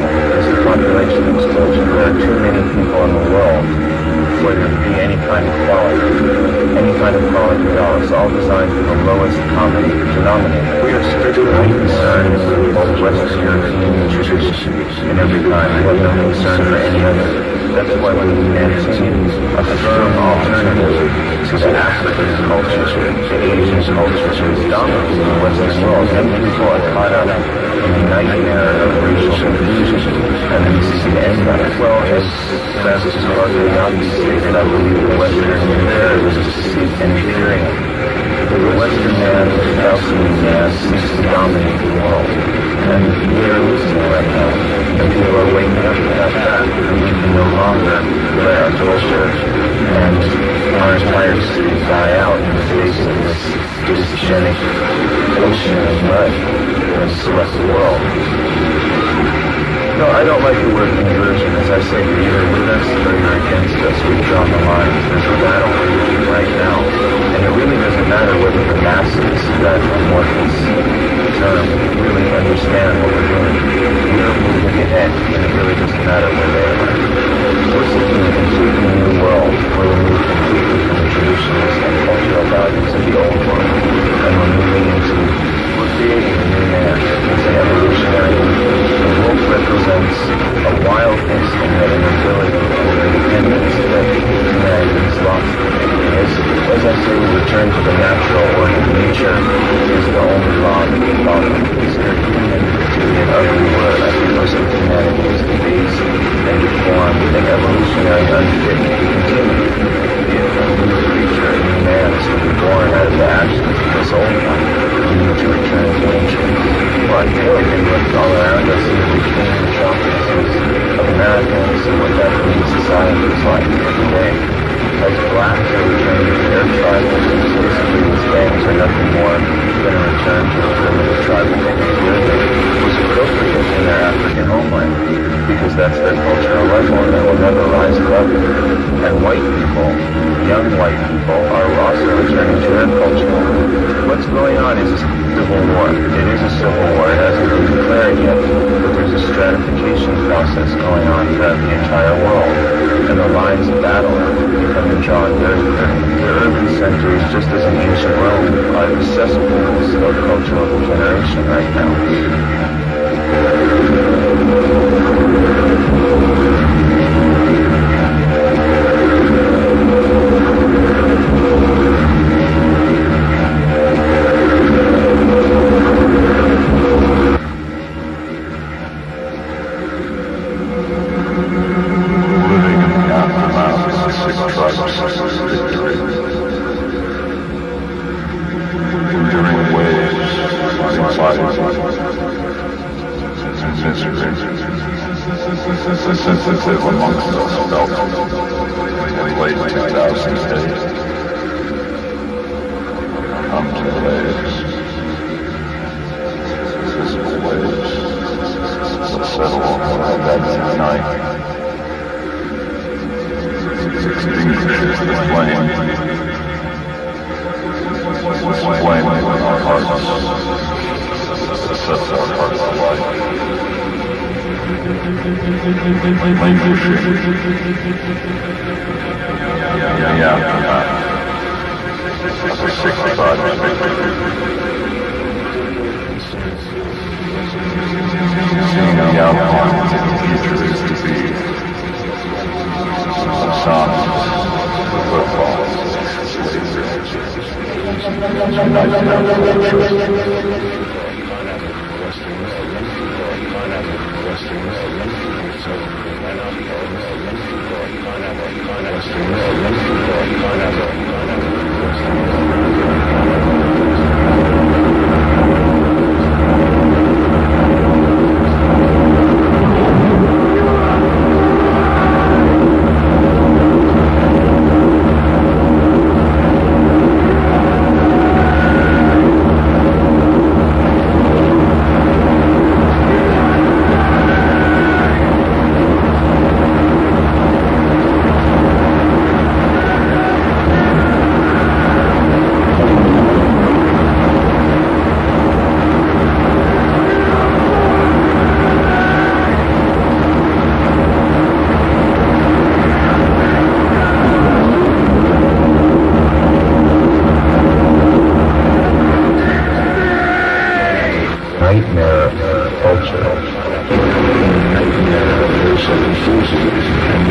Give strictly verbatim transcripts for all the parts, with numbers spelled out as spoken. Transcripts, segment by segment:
It's a population explosion. There are too many people in the world for there to be any kind of quality, any kind of quality at all. It's all designed for the lowest common denominator. We are strictly concerned with both Western European tradition in every kind. We have no concern for any other. That's why we continue a firm alternative to the African culture, the Asian culture, which is dominant in the Western world. And people are caught up in the nightmare of racial confusion, and then this is the end of it. Well, as fast as hardly not be stated, I believe the Western imperialism is deceived and fearing it. The Western man, the Palestinian man, seems to dominate the world. And we are losing it right now. And people are waking up to that fact that we can no longer let our culture and our entire city die out in the face of this dysgenic ocean of mud that swept the world. No, I don't like the word conversion. As I say, you're either with us or you're against us. We've drawn the line. There's a battle raging right now. And it really doesn't matter whether the masses, that amorphous term, really understand what we're doing. We're moving ahead, and it really doesn't matter where they are. We're seeking a completely new world where we move completely from the traditions and cultural values of the old world. And we're moving into, we're creating a new man. It's an evolutionary movement. The wolf represents a wildness and an ability and independence that humanity has lost. As, as I say, we return to the natural order. Nature is the only law that we follow. It's very human to be an ugly word. I think most of humanity is debased and deformed and evolutionary unfit to continue. If a new creature, a new man is to be born out of the actions of this old one, we need to return to nature. Well, I think we can look all around us and we can metropolises of Americans and what that means society is like every day. As blacks are returning to their tribal roots, basically these gangs are nothing more than a return to a primitive tribal behavior that was appropriate in their African homeland, because that's their cultural level and they will never rise above it. And white people, young white people, are also returning to their culture. What's going on is a civil war. It is a civil war. It hasn't been declared yet, but there's a stratification process going on throughout the entire world, and the lines of battle are becoming drawn very clearly. The urban centers, just as in ancient Rome, are the cesspools of cultural degeneration right now. Live amongst us felt in late two thousand days. Come to the waves, physical waves that settle on our beds at night, extinguishes the flame, this flame in our hearts that sets our hearts alight. Languishing the aftermath of a sixty-five victory. Seeing the outcome of the future is to be the signs, the footfalls,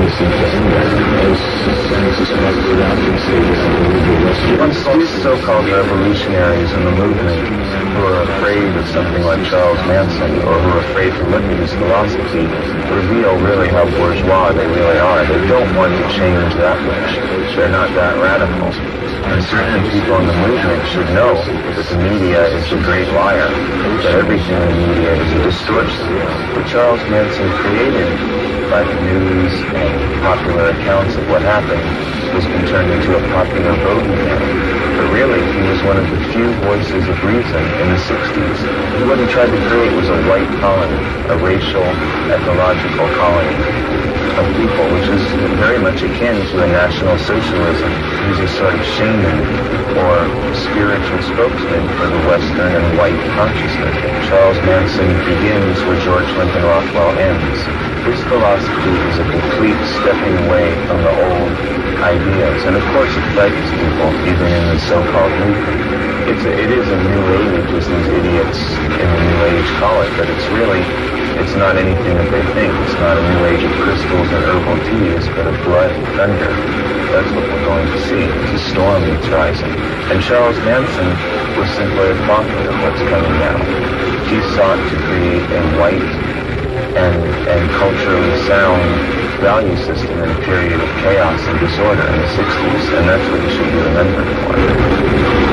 Once these so-called revolutionaries in the movement who are afraid of something like Charles Manson, or who are afraid to look at his philosophy, reveal really how bourgeois they really are. They don't want to change that much. They're not that radical. And certainly people in the movement should know that the media is the great liar, that everything in the media is a distortion. What Charles Manson created by the news and popular accounts of what happened has been turned into a popular bogeyman. But really, he was one of the few voices of reason in the sixties. What he tried to create was a white colony, a racial, ecological colony of people, which is very much akin to a national socialism. He's a sort of shaman or spiritual spokesman for the Western and white consciousness. Charles Manson begins where George Lincoln Rockwell ends. His philosophy is a complete stepping away from the old ideas, and of course it frightens people, even in the so-called movement. It's a, it is a new age, as these idiots in the new age call it, but it's really, it's not anything that they think. It's not a new age of crystals and herbal teas, but of blood and thunder. That's what we're going to see. It's a storm that's rising. And Charles Manson was simply a prophet of what's coming now. He sought to create a white and, and culturally sound value system in a period of chaos and disorder in the sixties, and that's what he should be remembered for.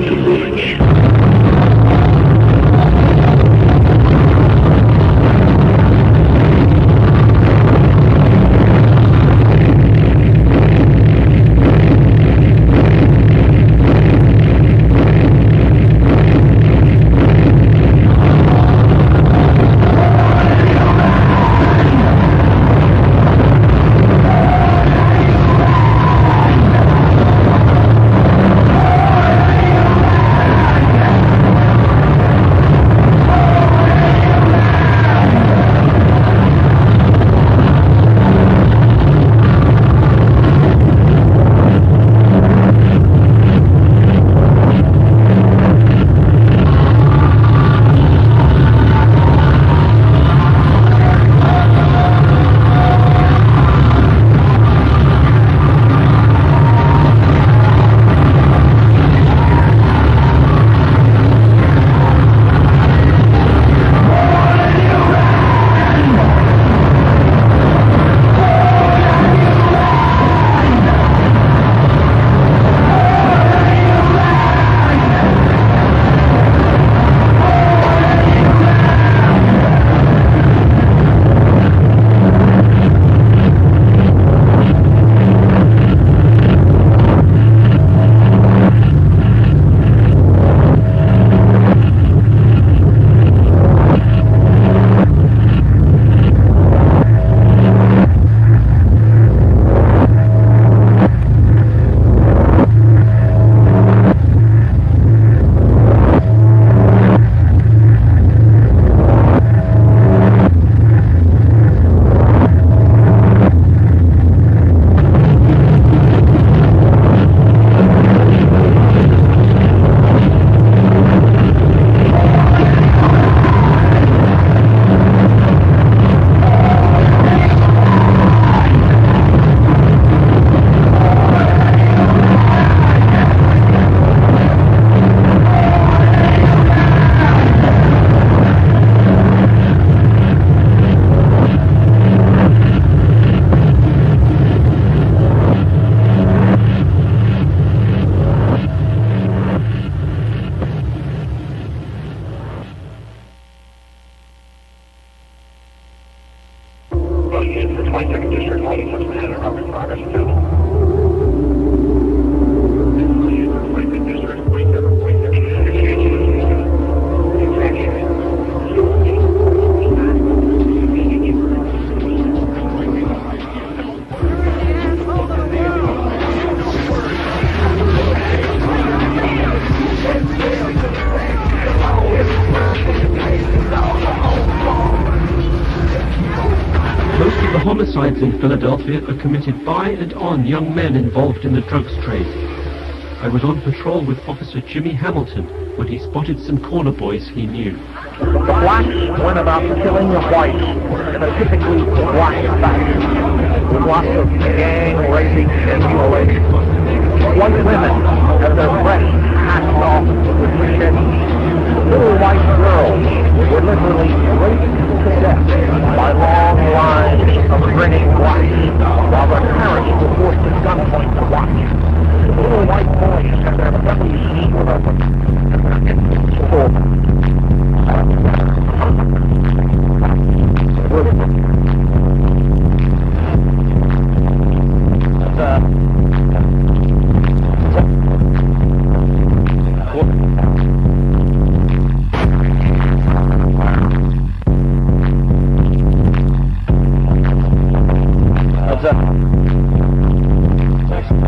Homicides in Philadelphia are committed by and on young men involved in the drugs trade. I was on patrol with Officer Jimmy Hamilton when he spotted some corner boys he knew. The blacks went about killing the whites in a typically black fashion, with lots of gang raping and mutilation. White women had their breasts hacked off with machetes. Little white girls were literally raped to death by long lines of grinning blacks, while their parents were forced at gunpoint to watch. Little white boys had their bellies split open and their infants born. That's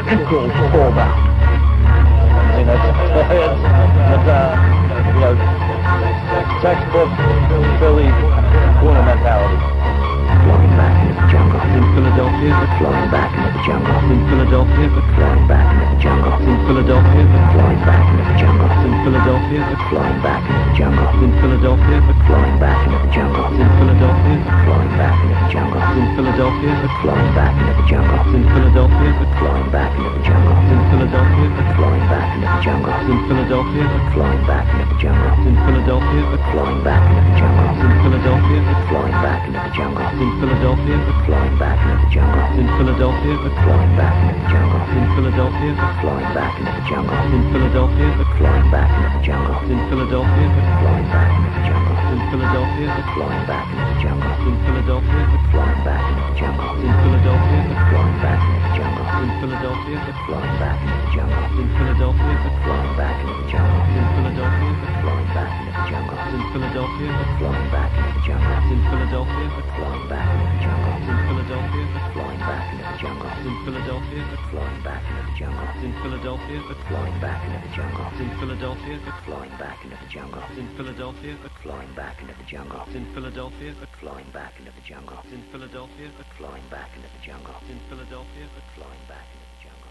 ankles pulled out. I mean, that's, that's, that's uh, you know, textbook Philly Cooler mentality. Flowing back into the jungle. In Philadelphia, but Flowing back into the jungle. in Philadelphia, but Flowing back into the jungle. in Philadelphia, but Flowing back into the jungle. in Philadelphia, but Flowing back into the jungle. in Philadelphia, but Flowing back into the jungle. in Philadelphia, but Flowing back into the jungle. in Philadelphia, but Flowing back into the jungle. in Philadelphia, but Flowing back into the jungle. in Philadelphia, but Flowing back into the jungle. in Philadelphia, but Flowing back into the jungle. in Philadelphia, but Flowing back into the jungle. in Philadelphia, but Flowing back into the jungle. in Philadelphia, but Flowing back into the jungle. in Philadelphia, but Flowing back into the jungle. in Philadelphia, but Flowing back into the jungle. in Philadelphia, but Flowing back into the jungle. in Philadelphia, but Flowing back into the jungle. in Philadelphia, but Flowing back into the jungle. in Philadelphia, but Flowing back into the jungle. in Philadelphia, but Flowing back into the jungle. in Philadelphia, but Flowing back into the jungle. in Philadelphia, but Flowing back into the jungle. in Philadelphia, but Flowing back into the jungle. in Philadelphia, but Flowing back into the jungle. in Philadelphia, but Flowing back into the jungle. in Philadelphia, but Flowing back into the jungle. in Philadelphia, but Flowing back into the jungle. in Philadelphia, but Flowing back into the jungle. in Philadelphia, but Flowing back into the jungle. in Philadelphia, but Flowing back into the jungle. in Philadelphia, but Flowing back into the jungle. in Philadelphia, but Flowing back into the jungle. in Philadelphia, but Flowing back into the jungle.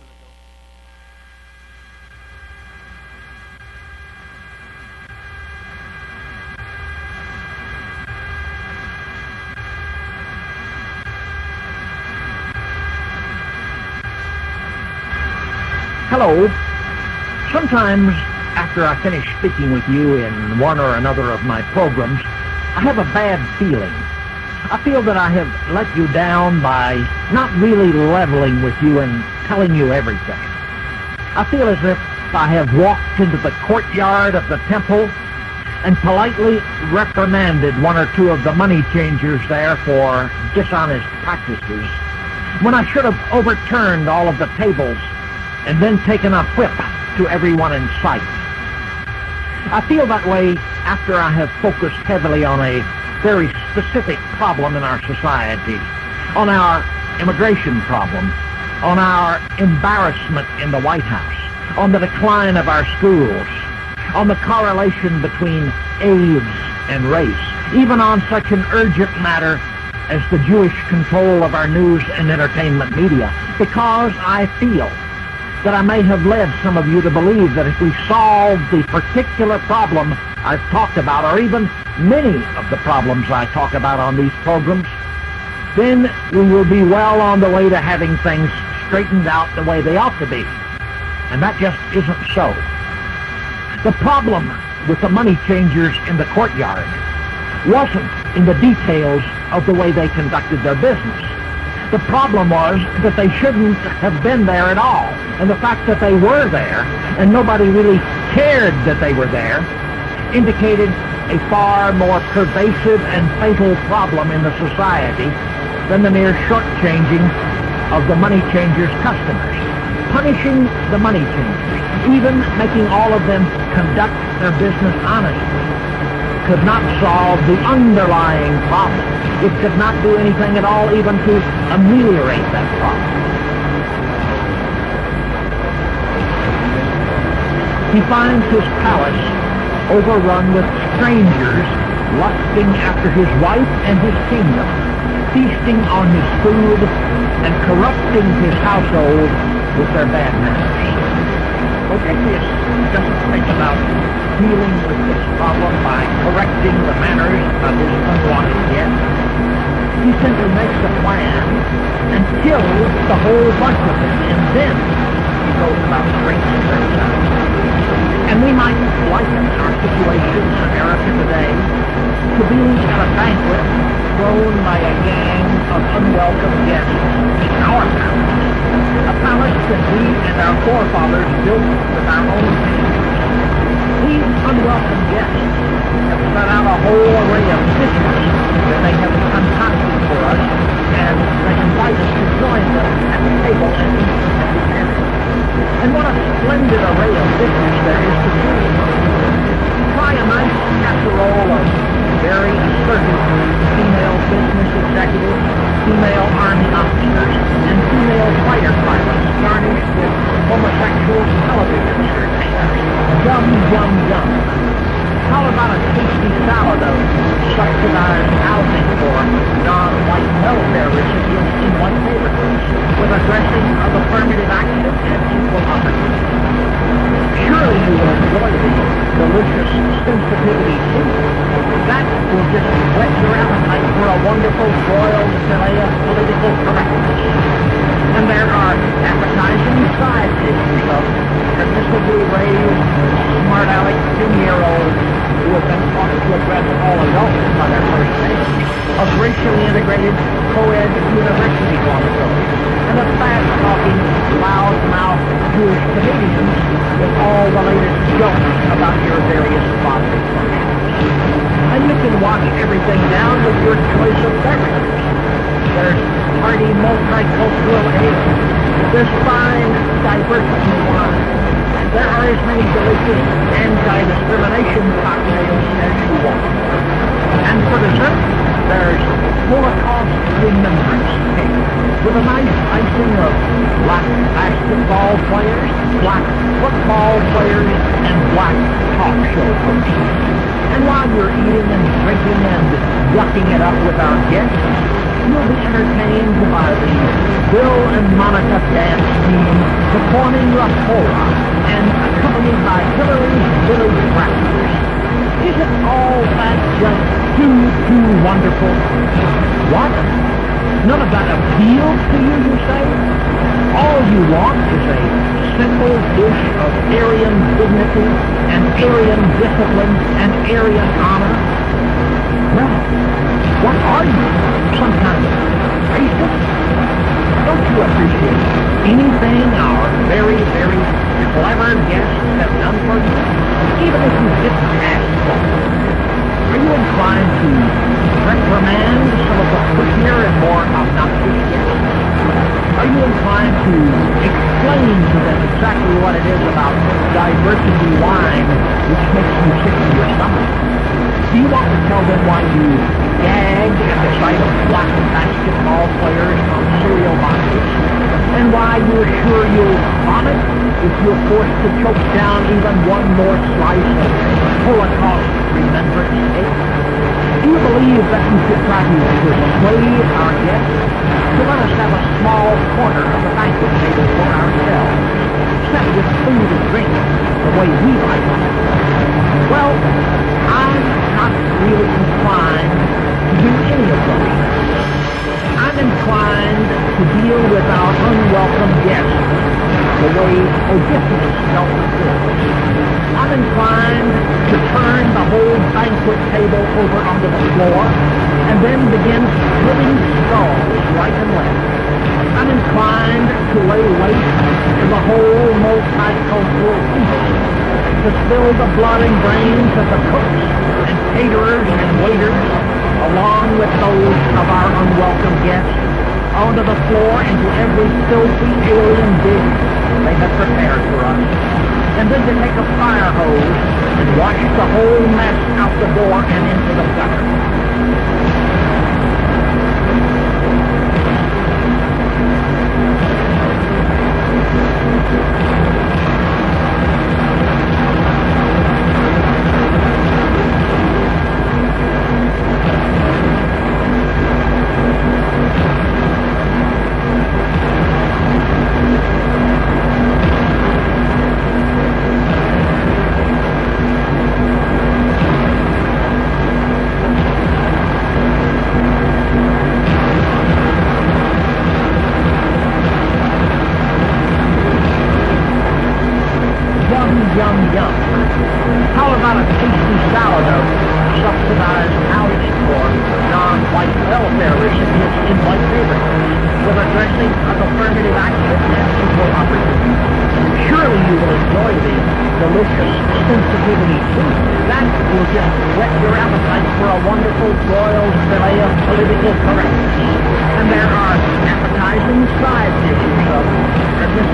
Hello. Sometimes after I finish speaking with you in one or another of my programs, I have a bad feeling. I feel that I have let you down by not really leveling with you and telling you everything. I feel as if I have walked into the courtyard of the temple and politely reprimanded one or two of the money changers there for dishonest practices, when I should have overturned all of the tables and then taken a whip to everyone in sight. I feel that way after I have focused heavily on a very specific problem in our society, on our immigration problem, on our embarrassment in the White House, on the decline of our schools, on the correlation between AIDS and race, even on such an urgent matter as the Jewish control of our news and entertainment media, because I feel that I may have led some of you to believe that if we solve the particular problem I've talked about, or even many of the problems I talk about on these programs, then we will be well on the way to having things straightened out the way they ought to be. And that just isn't so. The problem with the money changers in the courtyard wasn't in the details of the way they conducted their business. The problem was that they shouldn't have been there at all. And the fact that they were there and nobody really cared that they were there indicated a far more pervasive and fatal problem in the society than the mere shortchanging of the money changers' customers. Punishing the money changers, even making all of them conduct their business honestly, could not solve the underlying problem. It could not do anything at all even to ameliorate that problem. He finds his palace overrun with strangers lusting after his wife and his kingdom, feasting on his food and corrupting his household with their bad manners. Boethius doesn't think about dealing with this problem by correcting the manners of his unwanted guests. He simply makes a plan and kills the whole bunch of them, and then he goes about straightening things out. And we might liken our situation in America today to being at a banquet thrown by a gang of unwelcome guests in our palace, a palace that we and our forefathers built with our own hands. These unwelcome guests have set out a whole array of dishes that they have concocted for us, and they invite us to join them at the table and eat at the end. And what a splendid array of dishes there is to choose from. Try a nice casserole of very assertive female business executives, female R Army officers and female fighter pilots garnished with homosexual television entertainers. Yum, yum, yum. How about a tasty salad of subsidized housing for non-white welfare recipients in white neighborhoods with a dressing of affirmative action and equal opportunity? Surely you will enjoy the delicious sensitivity soup. That will just whet your appetite for a wonderful broiled fillet of political correctness. And there are appetizing side dishes of permissibly raised, smart-aleck ten-year-olds who have been taught to address all adults by their first names, of racially integrated co-ed university dormitories, and of fast-talking, loud-mouthed Jewish comedians with all the latest jokes about your various bodily functions. And you can wash everything down with your choice of beverages. There's hearty multicultural ale. There's fine diversity wine. And there are as many delicious anti-discrimination cocktails as you want. And for dessert, there's Holocaust remembrance cake with a nice icing of black basketball players, black football players, and black talk show hosts. And while you're eating and drinking and yucking it up with our guests, you'll be entertained by the Bill and Monica dance team performing La Pola and accompanied by Hillary's Village Rappers. Isn't all that just too, too wonderful? What? None of that appeals to you, you say? All you want is a simple dish of Aryan dignity and Aryan discipline and Aryan honor? Well, what are you? Some kind of racist? Don't you appreciate anything our very, very clever guests have done for you? Even if you didn't ask for it. Are you inclined to reprimand some of the pushier and more obnoxious guests? Are you inclined to explain to them exactly what it is about diversity wine which makes you sick to your stomach? Do you want to tell them why you gag at the sight of black basketball players on cereal boxes? And why you're sure you'll vomit if you're forced to choke down even one more slice of Holocaust remembrance cake? Do you believe that you should try to persuade our guests to let us have a small corner of the banquet table for ourselves, set with food and drink the way we like it? Well, I'm not really inclined to do any of those. I'm inclined to deal with our unwelcome guests the way Odysseus dealt with this. I'm inclined to turn the whole banquet table over onto the floor and then begin splitting skulls right and left. I'm inclined to lay waste to the whole multicultural feast, to spill the blood and brains of the cooks and caterers and waiters, along with those of our unwelcome guests, onto the floor into every filthy alien dish they have prepared for us, and then to take a fire hose and wash the whole mess out the door and into the gutter. Yum, yum. How about a tasty salad of subsidized housing for non-white welfare recipients in white neighborhoods with a dressing of affirmative action and equal opportunity? Surely you will enjoy the delicious sensitivity soup. That will just whet your appetite for a wonderful broiled fillet of political correctness. And there are appetizing side dishes of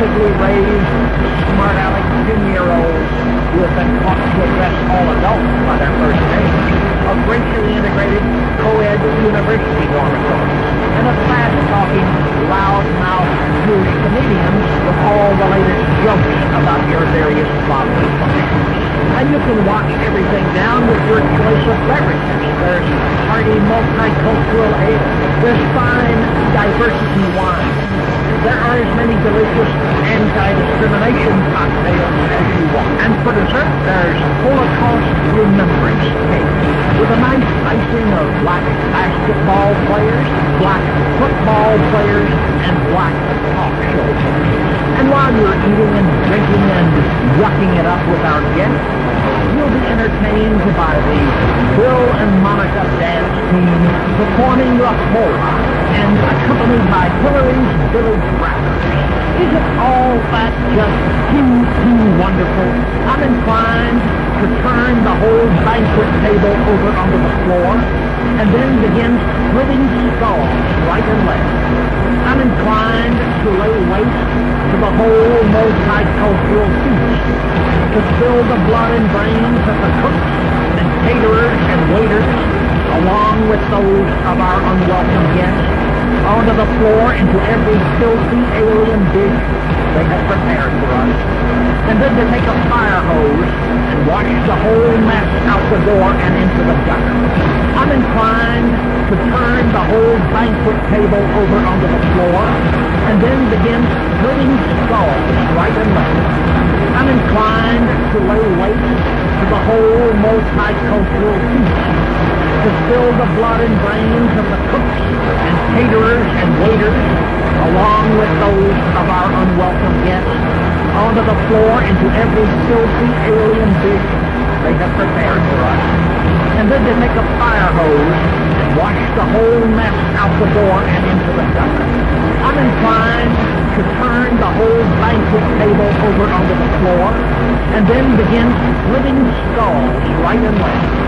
aggressively raised, smart aleck ten-year-olds who have been taught to address all adults by their first names, of racially integrated co-ed university dormitories, and of fast-talking, loud-mouthed Jewish comedians with all the latest jokes about your various bodily functions. And you can watch everything down with your choice of beverages. There's hearty multicultural ale. There's fine diversity wine. There are as many delicious anti-discrimination cocktails as you want. And for dessert, there's Holocaust remembrance cake with a nice icing of black basketball players, black football players, and black talk show players. And while you're eating and drinking and yucking it up with our guests, you'll be entertained by the Bill and Monica dance team performing La Pola and accompanied by Hillary's Village Rappers. Is it all that just too, too wonderful? I'm inclined to turn the whole banquet table over onto the floor and then begin splitting skulls right and left. I'm inclined to lay waste to the whole multicultural feast, to spill the blood and brains of the cooks and caterers and waiters, along with those of our unwelcome guests, onto the floor into every filthy alien dish they have prepared for us, and then to take a fire hose and wash the whole mess out the door and into the gutter. I'm inclined to turn the whole banquet table over onto the floor and then begin splitting skulls right and left. I'm inclined to lay waste to the whole multicultural feast, to spill the blood and brains of the cooks and caterers and waiters, along with those of our unwelcome guests, onto the floor into every filthy alien dish they have prepared for us, and then to take a fire hose and wash the whole mess out the door and into the gutter. I'm inclined to turn the whole banquet table over onto the floor and then begin splitting skulls right and left.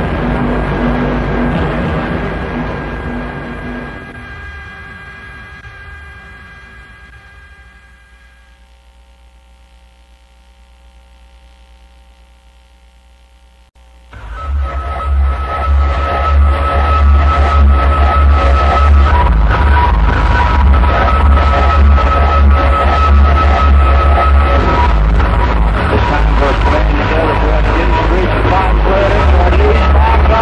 Together,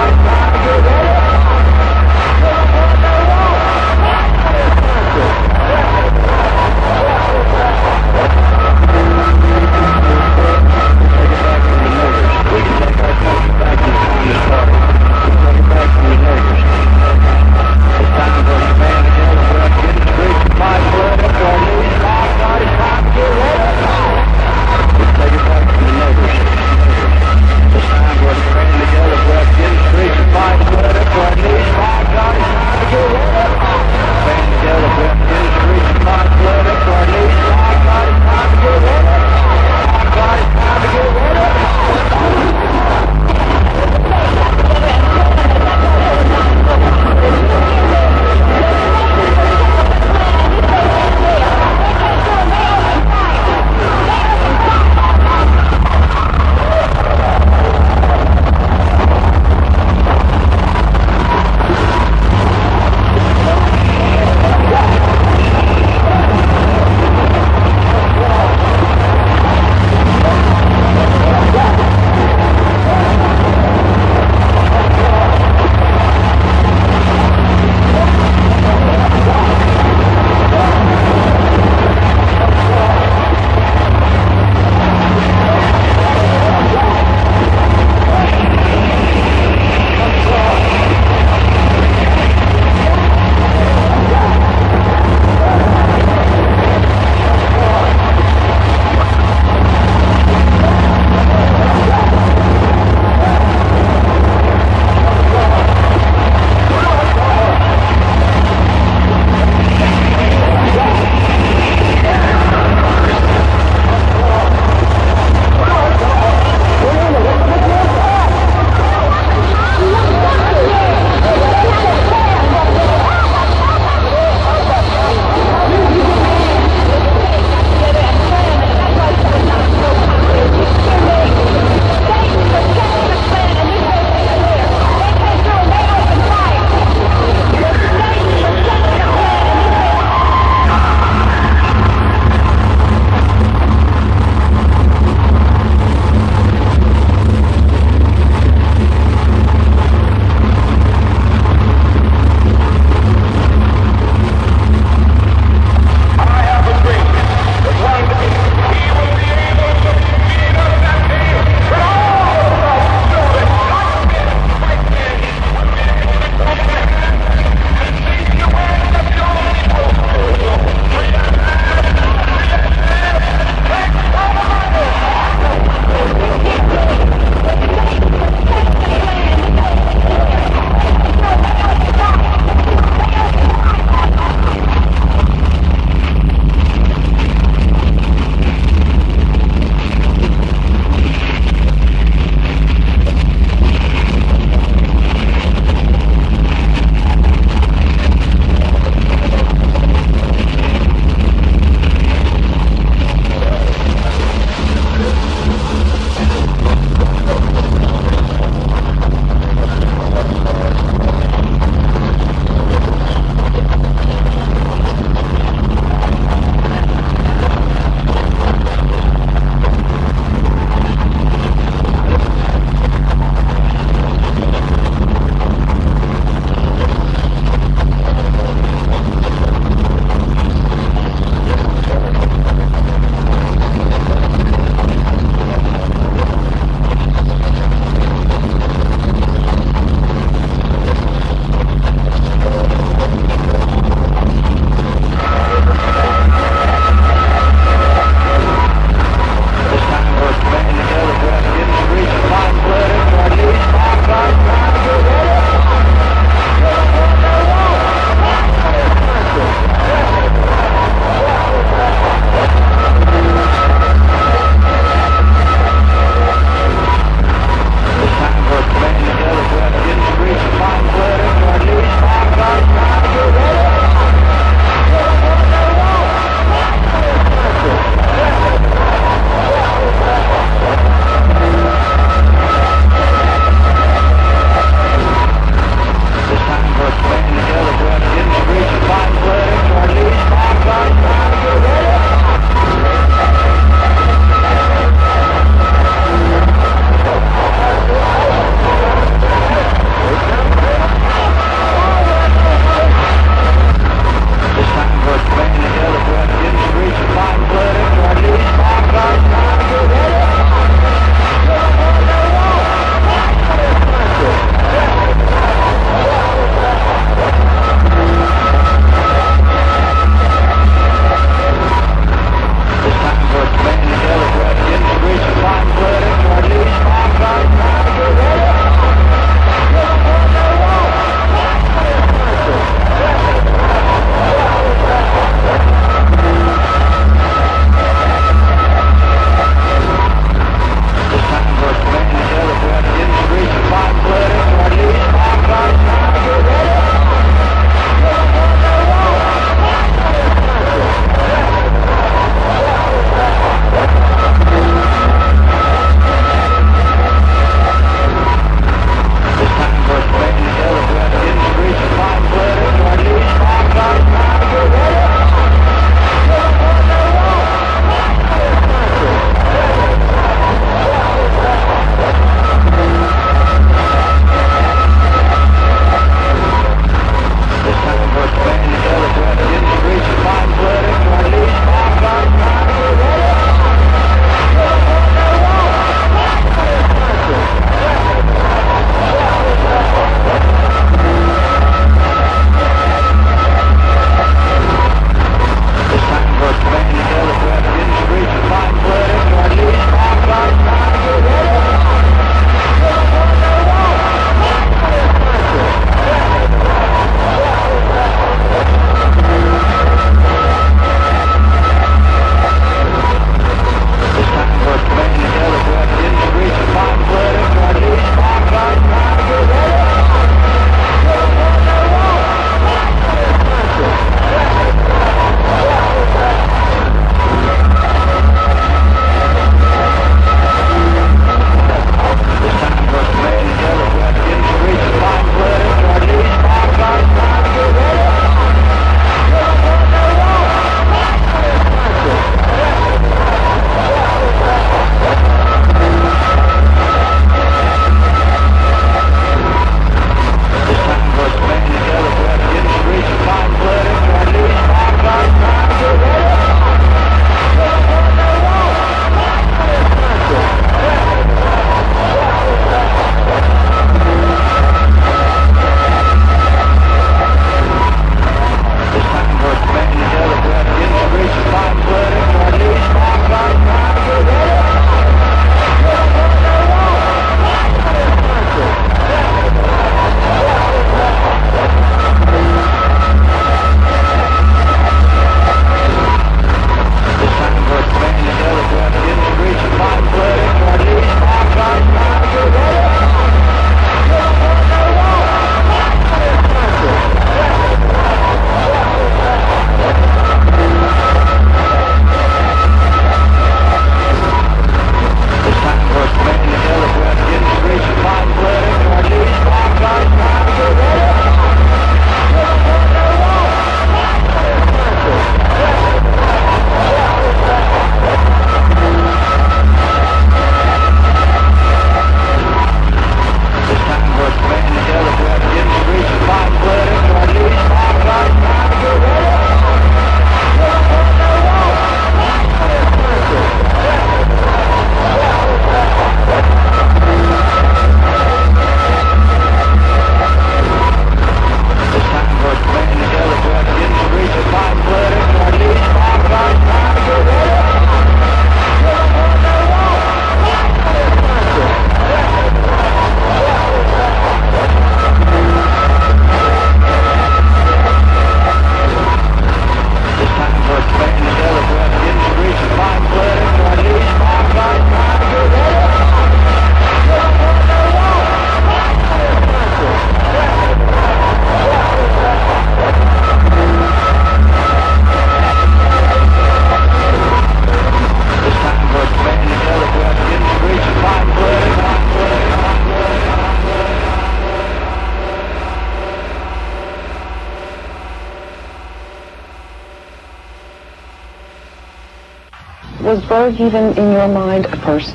Was Berg even, in your mind, a person?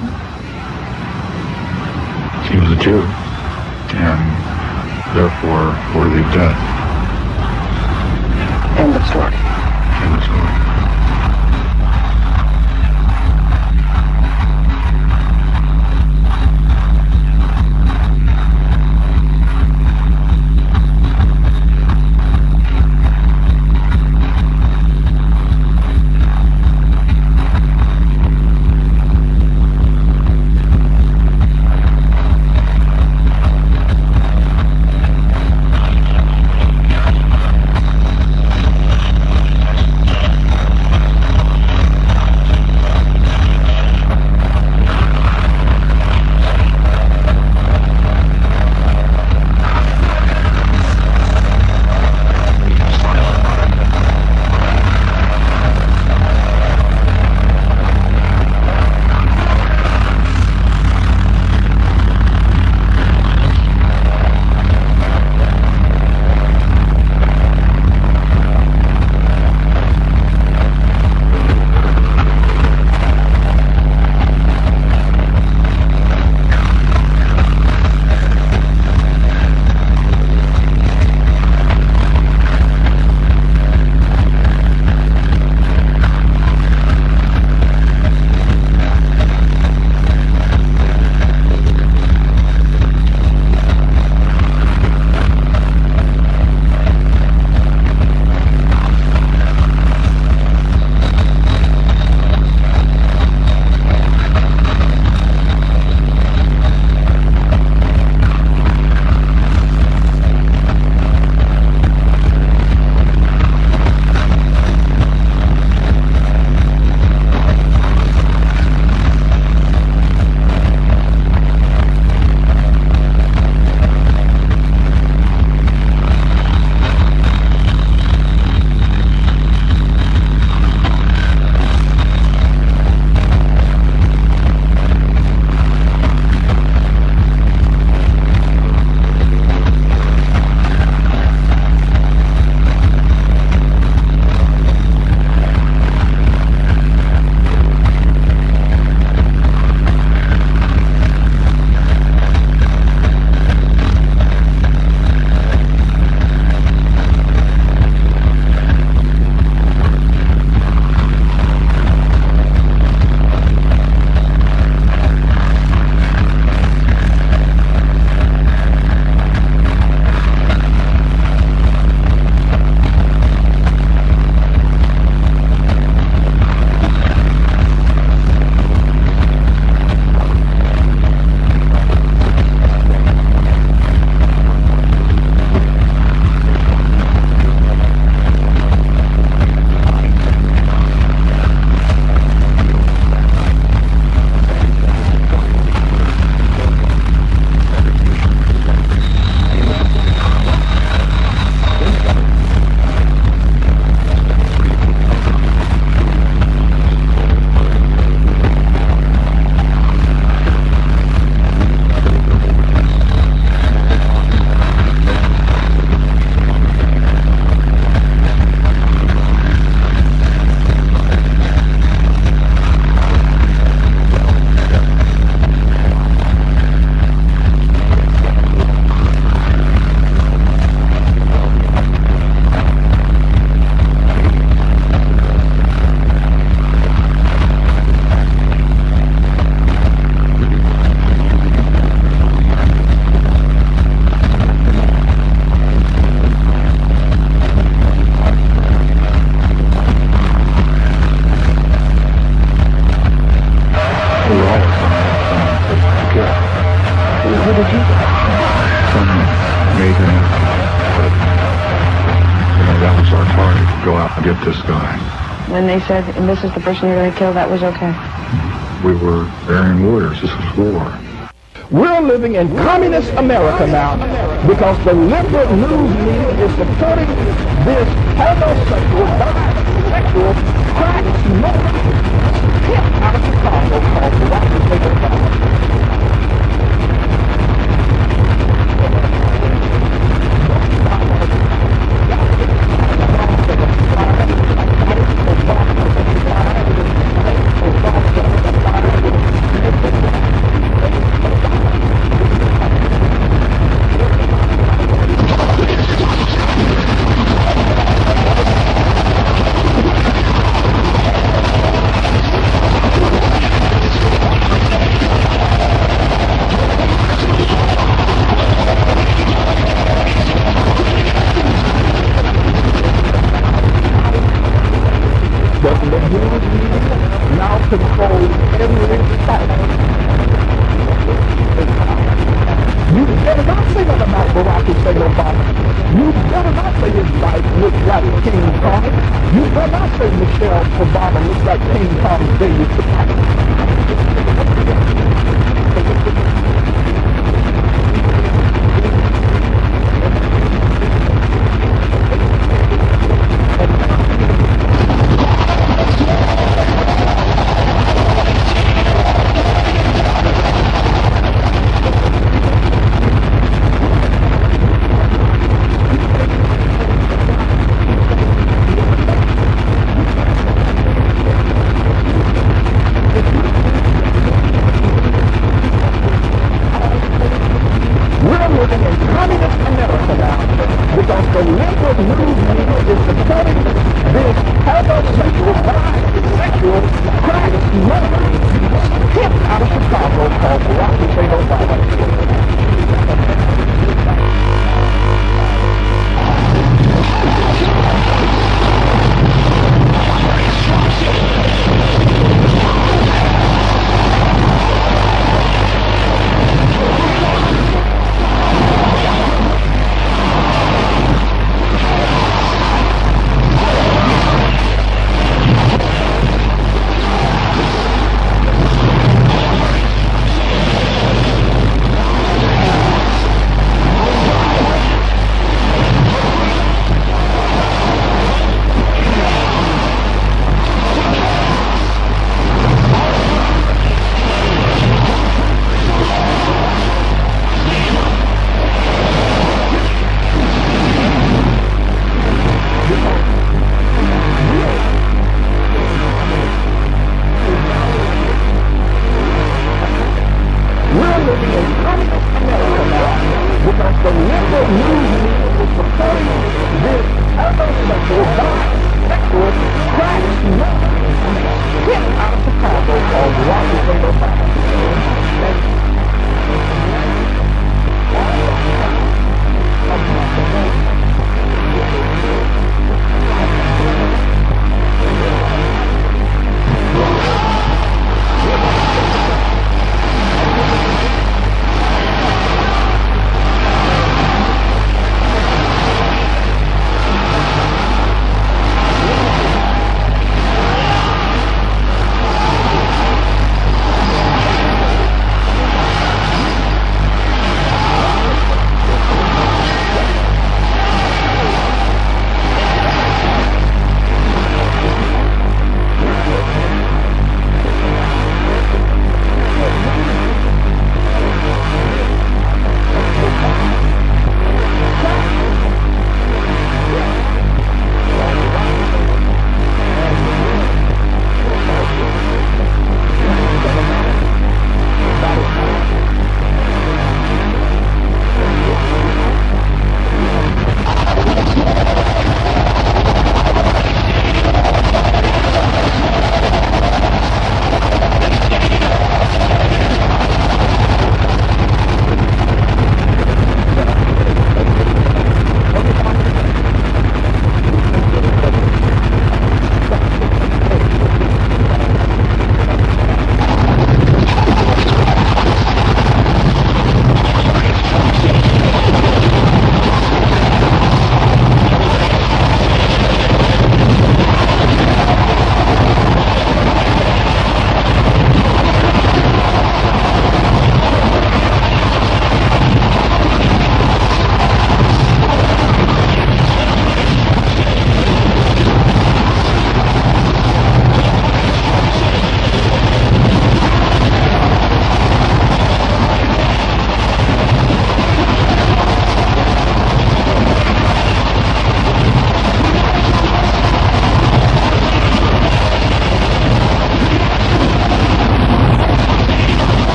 He was a Jew, and therefore worthy of death. End of story. End of story. get this guy. When they said, and this is the person you're going to kill, that was okay? We were Aryan warriors. This was war. We're living in communist America now because the liberal news media is supporting this homosexual, bisexual, crack smoking hit out of Chicago called the Rocky Paper Problem. Your will now controls every thought. You better not say nothing about Barack Hussein Obama. You better not say his wife looks like King Kong. You better not say Michelle Obama looks like King Kong's baby.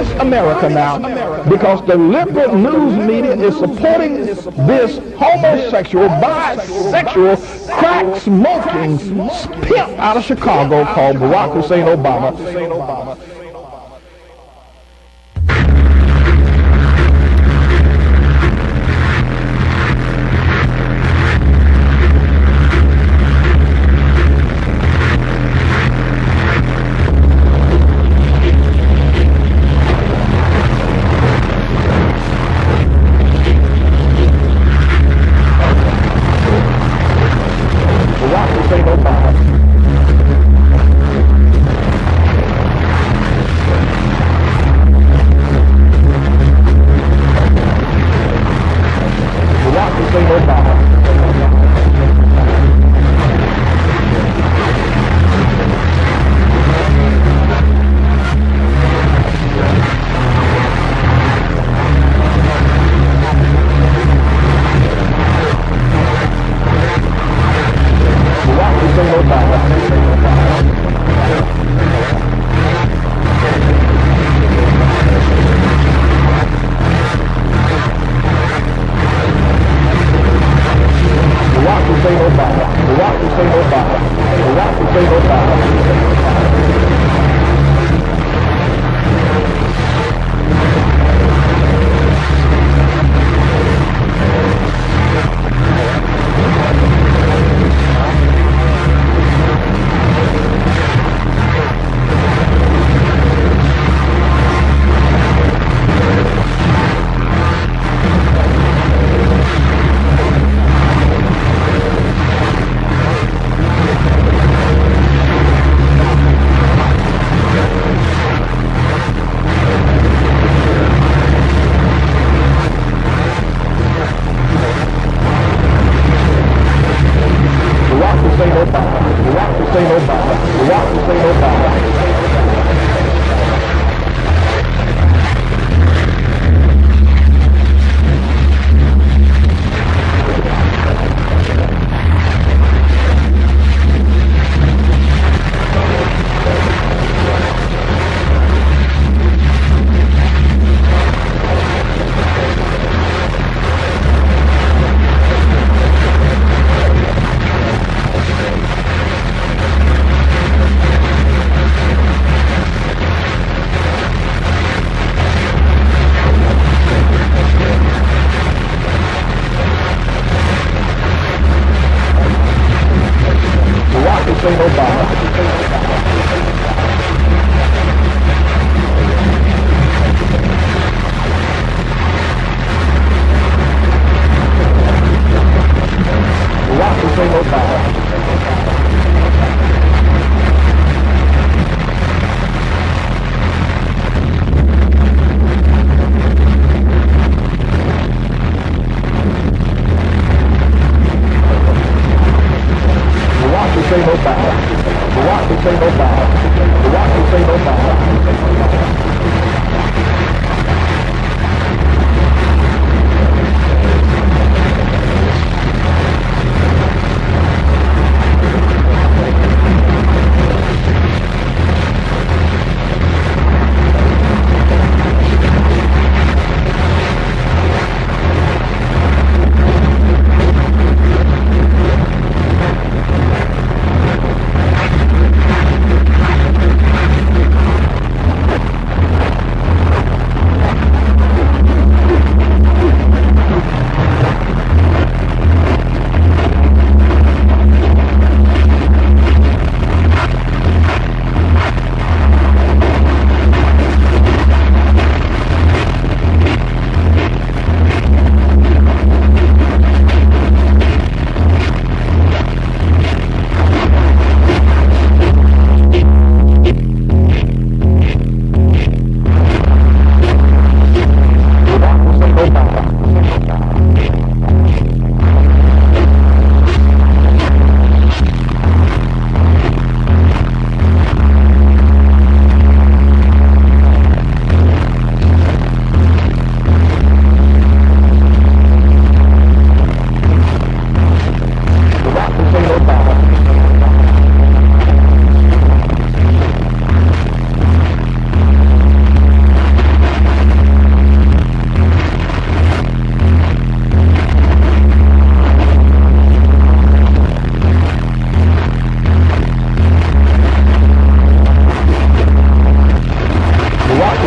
against America now because the liberal news media is supporting this homosexual, bisexual, crack-smoking pimp out of Chicago called Barack Hussein Obama.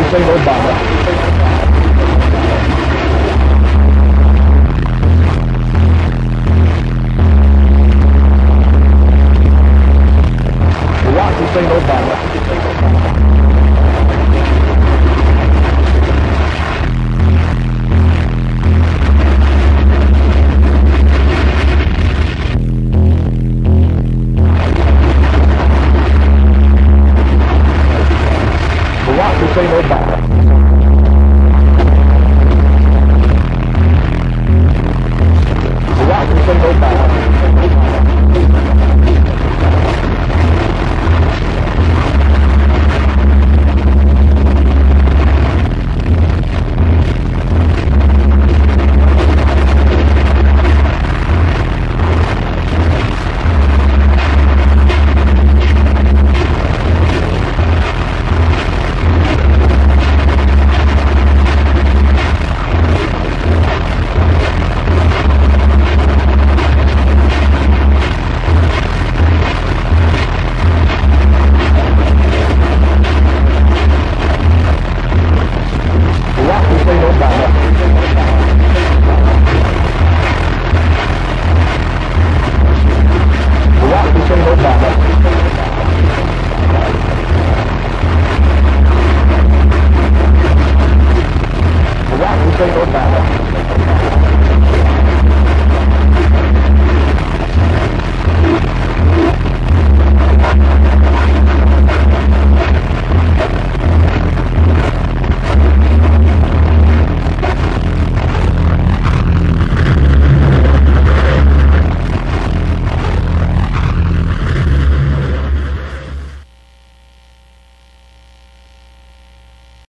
Hussein Obama. Barack Hussein Obama. Barack Hussein Obama.